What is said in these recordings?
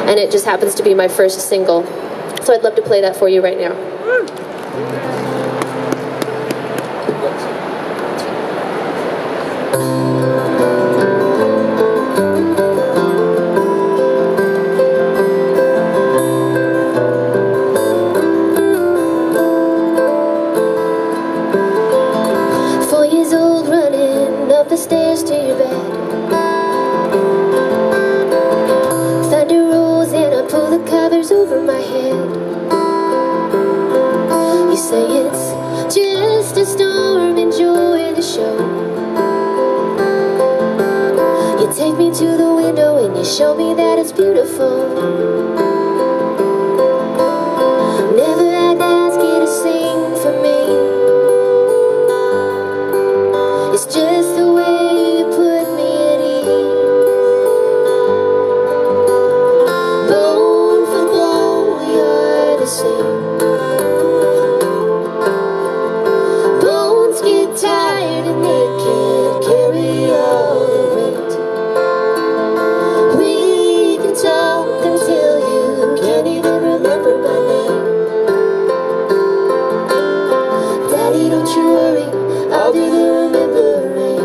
and it just happens to be my first single. So I'd love to play that for you right now. The stairs to your bed, thunder rolls and I pull the covers over my head. You say it's just a storm, enjoy the show. You take me to the window and you show me that it's beautiful. Never had to ask you to sing for me. It's just the way you put me at ease. Bone for bone, we are the same. Bones get tired and they can't carry all the weight. We can talk until you can't even remember my name. Daddy, don't you worry, I'll do the remembering.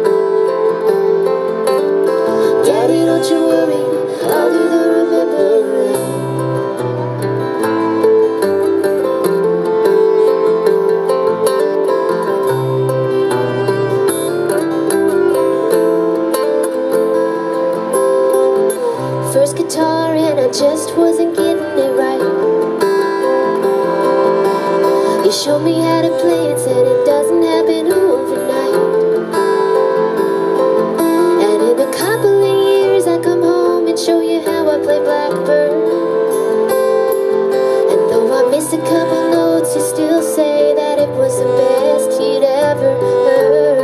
Daddy, don't you worry, I'll do the remembering. First guitar and I just wasn't getting it right. You showed me how to play it, said it doesn't happen overnight. And in a couple of years I come home and show you how I play Blackbird. And though I miss a couple notes, you still say that it was the best you'd ever heard.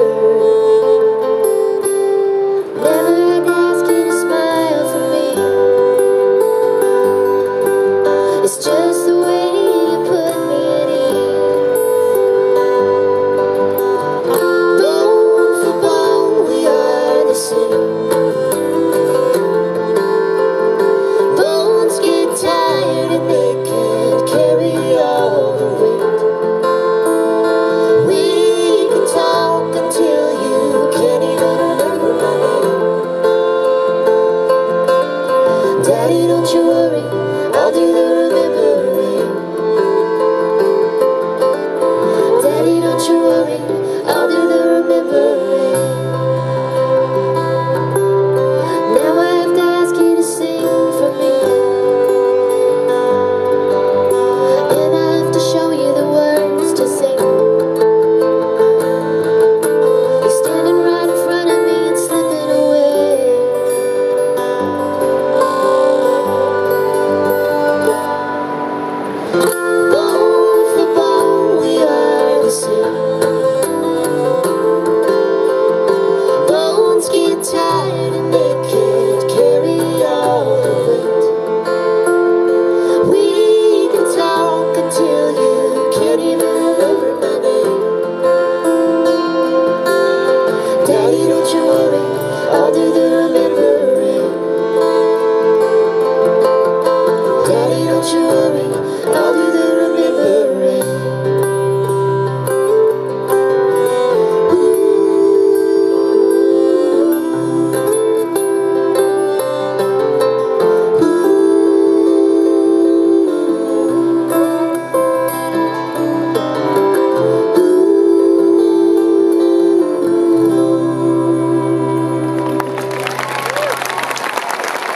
Never had to ask you to smile for me. It's just the way you put me at ease. Bone for bone, we are the same. Bones get tired and they can't carry all the weight. We can talk until you can't even remember my name. Daddy, don't you worry,